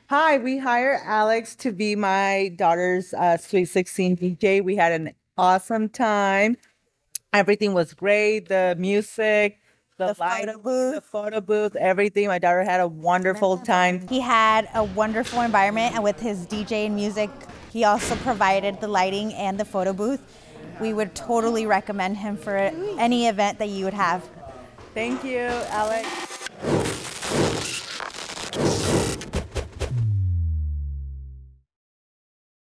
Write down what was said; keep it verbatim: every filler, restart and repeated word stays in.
Hi, we hired Alex to be my daughter's uh, Sweet sixteen D J. We had an awesome time. Everything was great. The music, the, The light, photo booth. the photo booth, everything. My daughter had a wonderful time. He had a wonderful environment, and with his D J and music, he also provided the lighting and the photo booth. We would totally recommend him for any event that you would have. Thank you, Alex.